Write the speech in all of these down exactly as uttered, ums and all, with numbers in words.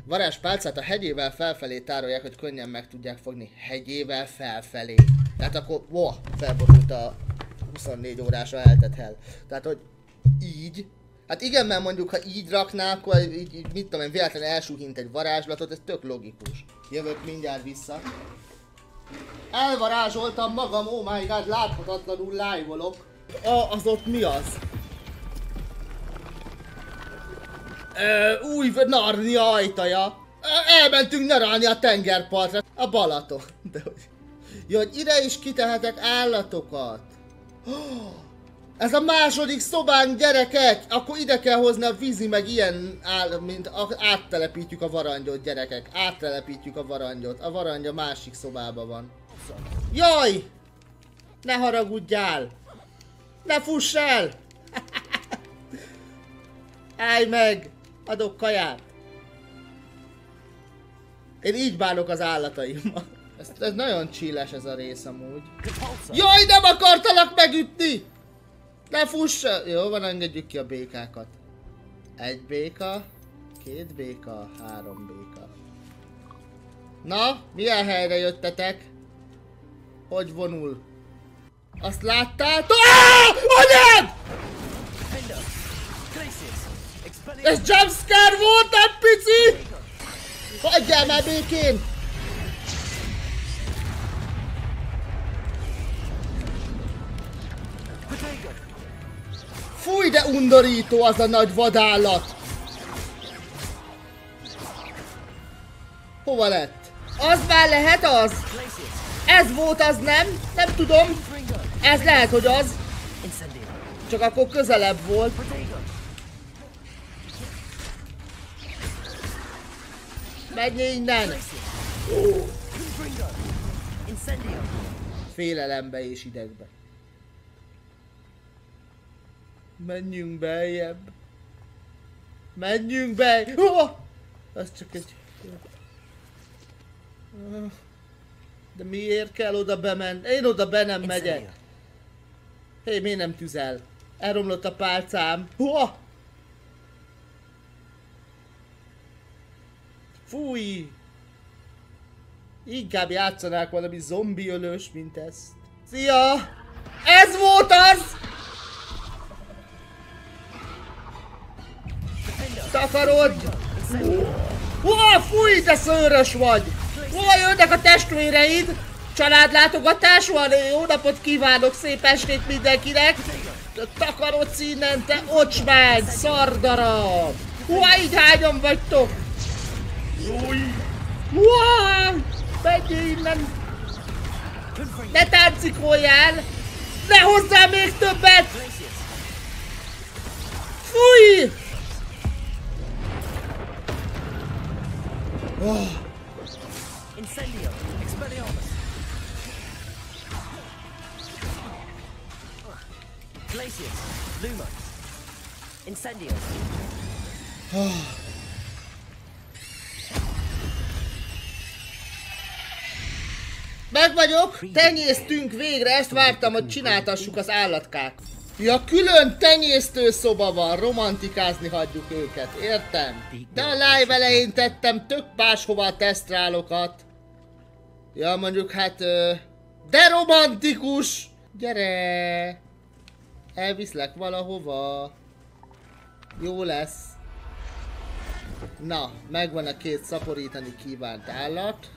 Varázspálcát a hegyével felfelé tárolják, hogy könnyen meg tudják fogni. Hegyével felfelé. Tehát akkor, wow, felborult a huszonnégy órásra eltett hell. Tehát, hogy így. Hát igen, mert mondjuk, ha így rakná, akkor így, így mit tudom én, véletlenül elsúhint egy varázslatot, ez tök logikus. Jövök mindjárt vissza. Elvarázsoltam magam, oh my god, láthatatlanul live-olok. Ah, az ott mi az? Ö, új Narnia ajtaja. Elmentünk nyaralni a tengerpartra. A Balaton. De hogy... Ja, hogy ide is kitehetek állatokat. Oh, ez a második szobánk, gyerekek! Akkor ide kell hozni a vízi, meg ilyen áll, mint áttelepítjük a varangyot, gyerekek. Áttelepítjük a varangyot. A varangya másik szobában van. Jaj! Ne haragudjál! Ne fuss el! Állj meg! Adok kaját! Én így bánok az állataimmal. Ez, ez nagyon chilles ez a rész amúgy. Jaj, nem akartalak megütni! Ne fuss el! Jó van, engedjük ki a békákat. Egy béka, két béka, három béka. Na, milyen helyre jöttetek? Hogy vonul? Azt láttátok? Ah! Anyád! Ez jumpscare volt, nem pici! Hagyjál már békén! Fúj, de undorító az a nagy vadállat! Hova lett? Az már lehet az? Ez volt az, nem? Nem tudom. Ez lehet, hogy az. Csak akkor közelebb volt. Menj innen! Oh. Félelembe és idegbe. Menjünk beljebb. Menjünk be! Oh! Az csak egy... De miért kell oda bemenni? Én oda be nem megyek. Hé, hey, miért nem tüzel? Elromlott a pálcám. Oh! Fúj! Inkább játszanák valami zombiölős, mint ezt. Szia! Ez volt az! Takarodj! Hú, fúj, de szőrös vagy! Hú, jönnek a testvéreid! Családlátogatás van, jó napot kívánok, szép estét mindenkinek! Takarodsz innen, te ocsmány, szardarab! Hú, így hányan vagytok? Hú, menj innen! Ne táncikoljál! Ne hozzá még többet! Fúj! Oh. Incendio, Expelliarmus. Glacius, Luma. Incendio. Oh. Meg vagyok, tenyésztünk végre, ezt vártam, hogy csináltassuk az állatkák. Ja, külön tenyésztő szoba van, romantikázni hagyjuk őket, értem? De a live elején tettem tök máshova a tesztrálokat. Ja, mondjuk hát... De romantikus! Gyere! Elviszlek valahova. Jó lesz. Na, megvan a két szaporítani kívánt állat.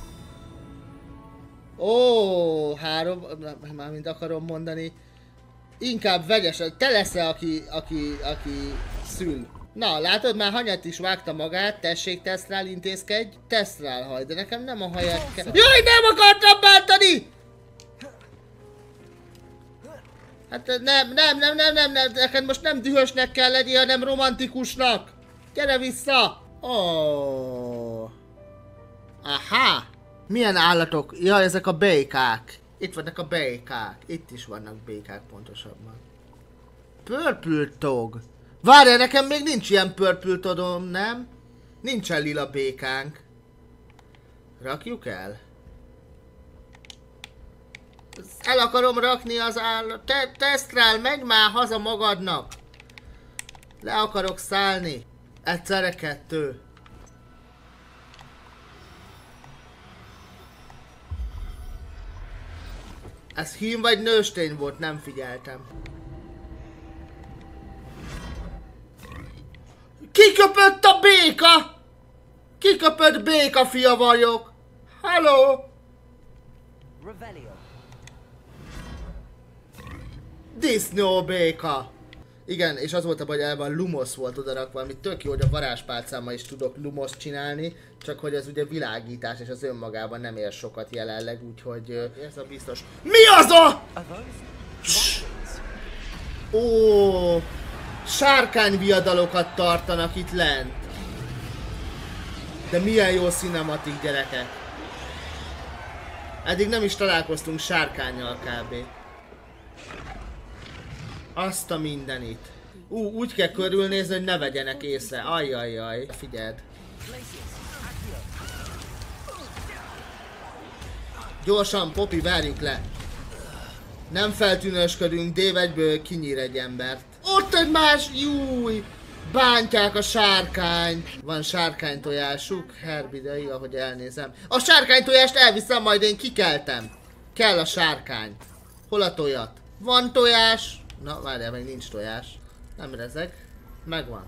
Ó, három... Mármint akarom mondani. Inkább vegyesen, te leszel, aki, aki, aki szül. Na, látod, már hanyat is vágta magát, tessék Tesztrál, intézkedj. Tesztrál haj, de nekem nem a hajat kell. Jaj, nem akartam bántani! Hát nem, nem, nem, nem, nem, nem, neked most nem dühösnek kell lenni, hanem romantikusnak. Gyere vissza! Oh. Aha! Milyen állatok? Ja, ezek a békák. Itt vannak a békák. Itt is vannak békák pontosabban. Purple Tog. Várjál, nekem még nincs ilyen Purple Togom, nem? Nincsen lila békánk. Rakjuk el? El akarom rakni az állat. Te Tesztrál, menj már haza magadnak. Le akarok szállni. Egyszerre kettő. Ez hím vagy nőstény volt, nem figyeltem. Kiköpött a béka! Kiköpött béka fia vagyok! Hello! Disznó béka! Igen, és az volt a baj, elben Lumos volt odarakva, amit tök jó, hogy a varázspálcámmal is tudok Lumos csinálni, csak hogy ez ugye világítás, és az önmagában nem ér sokat jelenleg, úgyhogy ez a biztos. Mi az a... Ó, sárkányviadalokat tartanak itt lent. De milyen jó cinematik, gyerekek. Eddig nem is találkoztunk sárkánnyal kb. Azt a mindenit. Ú, úgy kell körülnézni, hogy ne vegyenek észre. Ajjajjaj. Figyeld. Gyorsan, Poppy, várjuk le. Nem feltűnősködünk, Dave egyből kinyír egy embert. Ott egy más, júj! Bántják a sárkányt. Van sárkánytojásuk? Herbidei, ahogy elnézem. A sárkánytojást elviszem, majd én kikeltem. Kell a sárkány. Hol a tojat? Van tojás? Na, várjál, még nincs tojás. Nem rezeg. Megvan.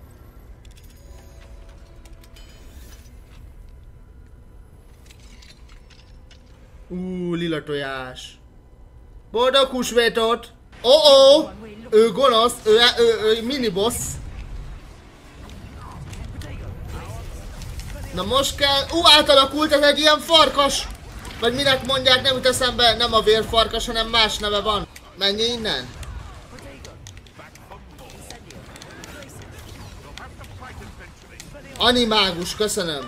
Ú, lila tojás. Boldog húsvétot! Ó, oh, oh. Ő gonosz, ő, ő, ő, ő miniboss. Na most kell... Ú, átalakult, ez egy ilyen farkas! Vagy minek mondják, nem jut eszembe, nem a vérfarkas, hanem más neve van. Menj innen! Animágus, köszönöm!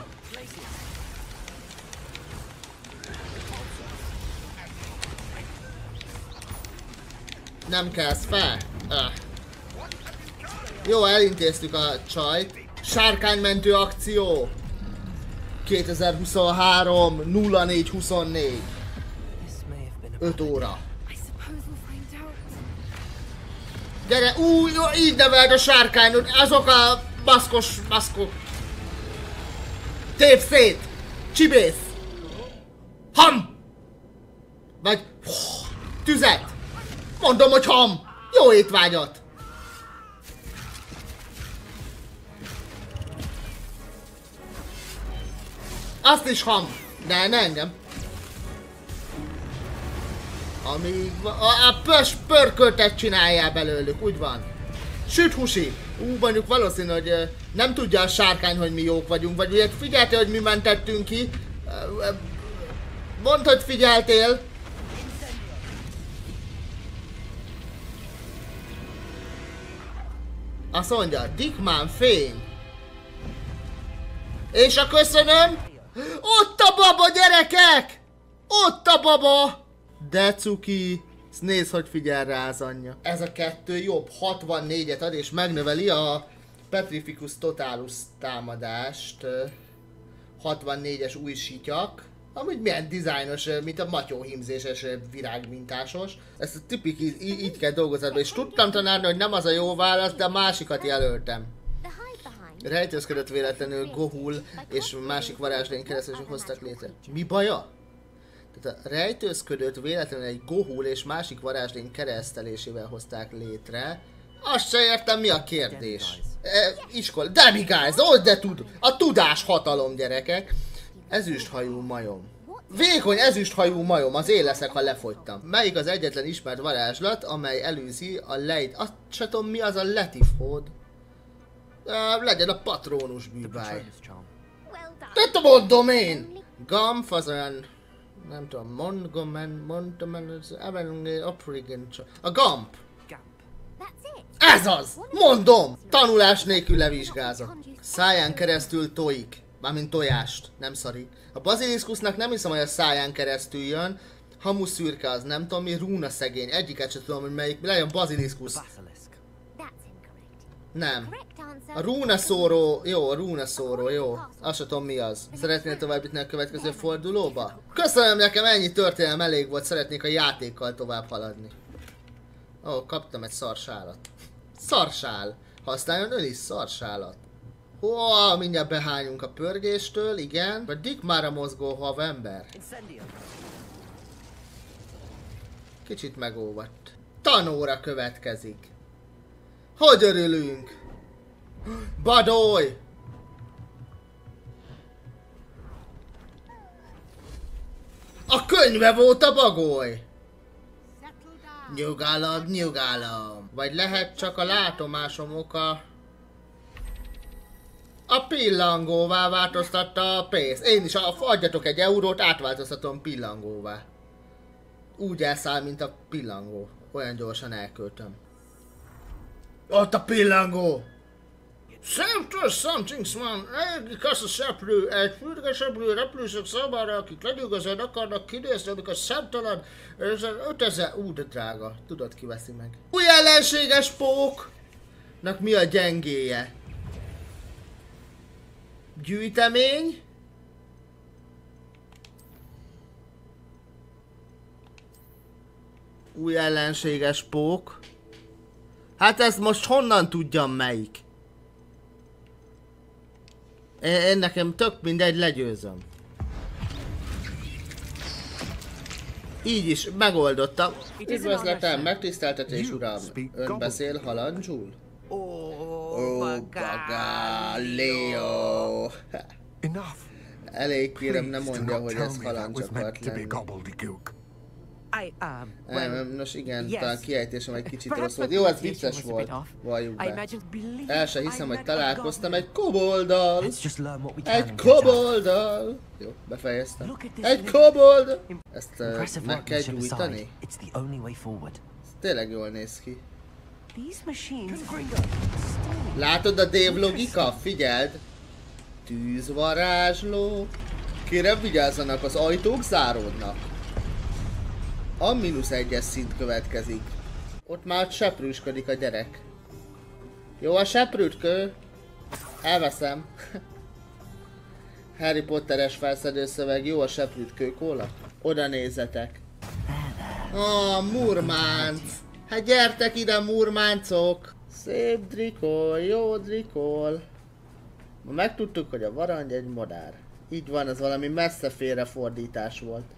Nem kezd fel? Öh. Jó, elintéztük a csajt. Sárkánymentő akció! kétezer-huszonhárom nulla négy huszonnégy. öt óra. Gyere, új, így neveld a sárkányot, azok a baszkos baszkok. Tép szét! Csibész! Ham! Vagy... Tüzet! Mondom, hogy ham! Jó étvágyat! Azt is ham! De ne engem! Amíg... A, a pös pörköltet csináljál belőlük, úgy van. Süt husi! Ú, mondjuk valószínű, hogy uh, nem tudja a sárkány, hogy mi jók vagyunk, vagy ugye figyelte, hogy mi mentettünk ki. Uh, uh, mondd, hogy figyeltél. Azt mondja, Dickman fény. És a köszönöm? Ott a baba, gyerekek! Ott a baba! De cuki. Nézd, hogy figyel rá az anyja. Ez a kettő jobb, hatvannégyet ad, és megnöveli a Petrificus Totalus támadást. hatvannégyes új sityak. Amúgy milyen dizájnos, mint a matyóhímzéses virágmintásos. Ezt a tipik így, így kell dolgozni, és tudtam tanárni, hogy nem az a jó válasz, de a másikat jelöltem. Rejtőzködött véletlenül Gohul és másik varázslény keresztül hoztak létre. Mi baja? Tehát a rejtőzködött véletlenül egy Gohul és másik varázslény keresztelésével hozták létre. Azt se értem, mi a kérdés. E, iskola. Demiguise, ott de tud. A tudás hatalom, gyerekek. Ezüsthajú majom. Vékony ezüsthajú majom, az én leszek, ha lefogytam. Melyik az egyetlen ismert varázslat, amely előzi a lejt... Azt se tudom, mi az a letifhód. Uh, legyen a patrónus bűbáj. Tehát mondom én! Gamf az olyan... Nem tudom, Montgomen, Montomen, Aprigen... A Gamp! Ez az! Mondom! Tanulás nélkül levizsgázok. Száján keresztül tojik. Mármint tojást, nem szari. A baziliszkusznak nem hiszem, hogy a száján keresztül jön. Hamuszürke az nem tudom mi, rúna szegény. Egyiket sem tudom, hogy melyik. Legyen baziliszkusz. Nem. A rúna szóró, jó, a rúna szóró, jó. Azt sem tudom mi az. Szeretnél tovább jutni a következő fordulóba? Köszönöm, nekem ennyi történelem elég volt, szeretnék a játékkal tovább haladni. Ó, oh, kaptam egy szarsálat. Szarsál. Használjon ön is szarsálat. Ó, oh, mindjárt behányunk a pörgéstől, igen. Vagy Dick már a mozgó havember. Kicsit megóvadt. Tanóra következik. Hogy örülünk? Badoly! A könyve volt a bagoly! Nyugalom, nyugalom. Vagy lehet csak a látomásom oka. A pillangóvá változtatta a pénzt. Én is, ha adjatok egy eurót, átváltoztatom pillangóvá. Úgy elszáll, mint a pillangó. Olyan gyorsan elköltöm. Ott a pillangó! Szemtől something van. Egyik a seprő, egy fürge seprő repülősök számára, akik lenyűgözően akarnak kinézni, amikor szemtelen, ötezer, ú, de drága. Tudod, ki veszi meg. Új ellenséges póknak mi a gyengéje? Gyűjtemény? Új ellenséges pók. Hát ezt most honnan tudjam melyik? Én nekem tök mindegy, legyőzöm. Így is megoldottam. Üdvözletem, megtiszteltetés uram. Ön beszél halandzsul? Ó, Bagaleo. Elég kérem, nem mondja, hogy ez halandzs akart lenni. Nem, nos igen, talán kiejtésem egy kicsit rossz volt. Jó, ez vicces volt, valljuk be. El se hiszem, hogy találkoztam egy kobolddal. Egy kobolddal. Jó, befejeztem. Egy kobold! Ezt uh, meg kell gyújtani? Ez tényleg jól néz ki. Látod a Dave logika? Figyeld! Tűzvarázsló. Kérem, vigyázzanak, az ajtók záródnak. A mínusz egyes szint következik. Ott már seprűsködik a gyerek. Jó a seprűtkő? Elveszem. Harry Potteres felszedőszöveg, jó a seprűtkő kóla? Oda nézzetek. Ah, murmánc. Hát gyertek ide, murmáncok. Szép drikol, jó drikol. Ma megtudtuk, hogy a varangy egy madár. Így van, ez valami messze félrefordítás volt.